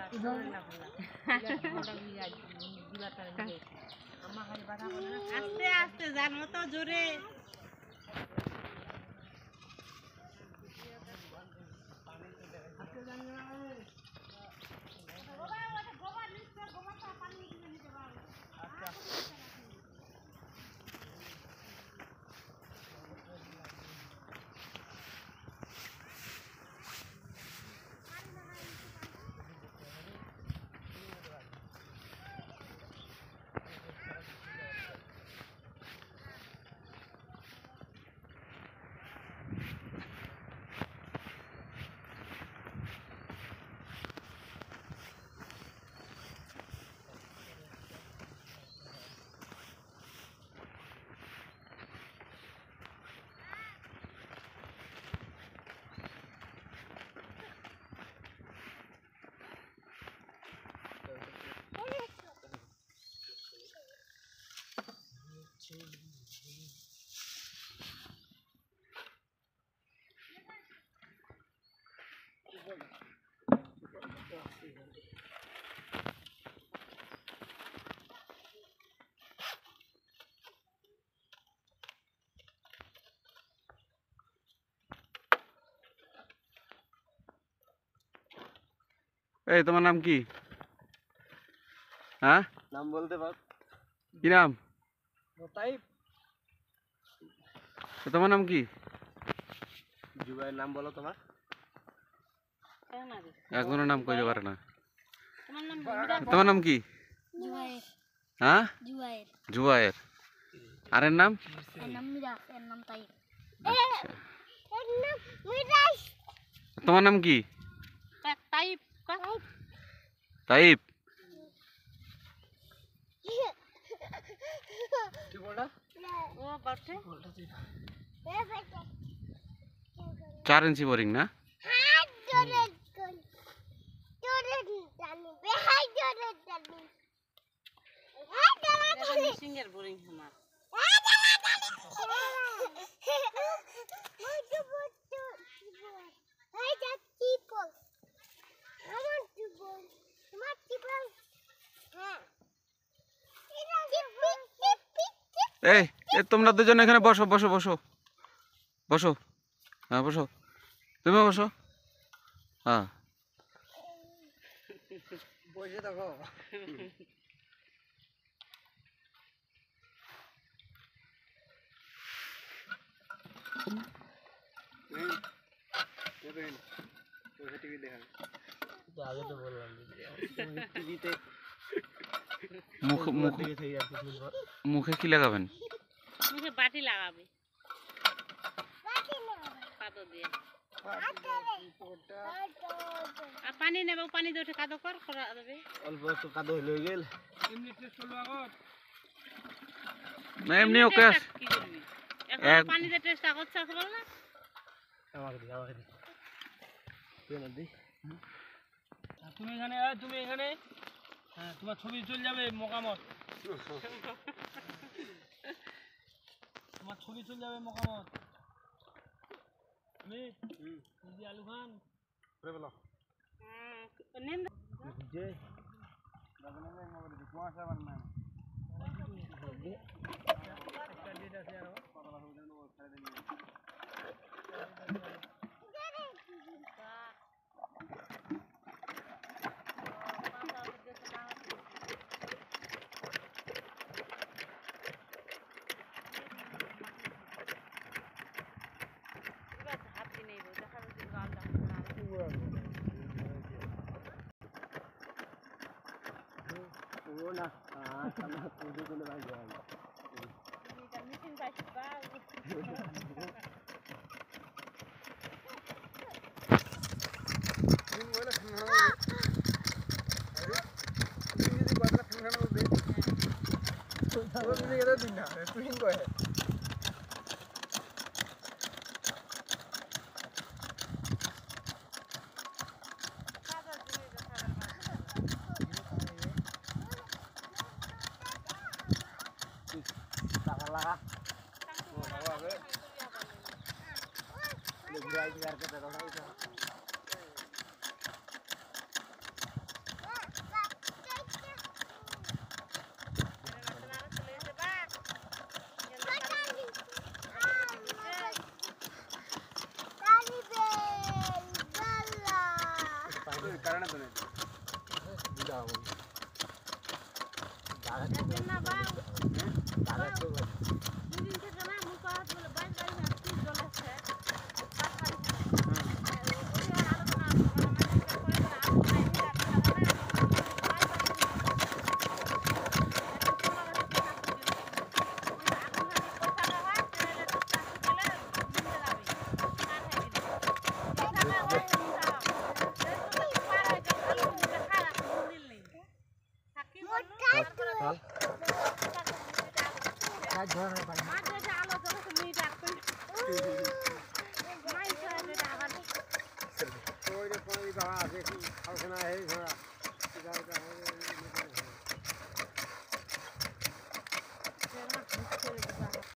আস্তে আস্তে জানো তো জোরে এই তোমার নাম কি? হ্যাঁ, নাম বলতে পার? কি নাম? তাইব। তোমার নাম কি? জুবাইর। নাম বলো তোমার। একজনের নাম কইতে পারে না। তোমার নাম কি? জুবাইর। হ্যাঁ, জুবাইর। জুবাইর। আরের নাম? এর নাম মিরাজ, এর নাম তাইব। আচ্ছা, এর নাম মিরাজ। তোমার নাম কি? তাইব। তাইব। কি বলটা? ও বাটে 4 ইঞ্চি বোরিং না? হাত ধরে টানি, বেহাই ধরে টানি। সিঙ্গেল বোরিং আমার এই তোমরা দুজন এখানে বসো বসো বসো বসো। হ্যাঁ বসো, তুমি বসো। হ্যাঁ, বসে দেখো। আগে তো বললাম টিভিতে মুখে কি লাগাবেন? মুখে বাটি লাগাবে পাতো দিয়ে আর পানি নেবে পানি দিয়ে উঠে কাদো করা যাবে অল্প একটু কাদো হয়ে গেল। এমনি টেস্ট করলো আগত না এমনি ওকে কি করবি এখন পানি দিয়ে টেস্ট করছ বল না আমাকে দি তুই না দি। তুমি এখানে হ্যাঁ তোমার ছবি চলে যাবে মকামত। তোমার ছবি চলে যাবে মকামত। আমি আলু খান নেন যে না সামনে পুজো করে ভাই যায় মিটিং যাইছি বা তুমি বলে খানা তুমি যদি কথা খানা বলবে তো তুমি কেন দিন না তুমি কয় লাগা ও বাবা রে ले जाई करके तो কারণে তো নেই একদিন না বাউ দুদিন থেকে না মুখ হাত বলে বাইরে গাড়ি না কি জ্বলেছে কাজ ধরে পাই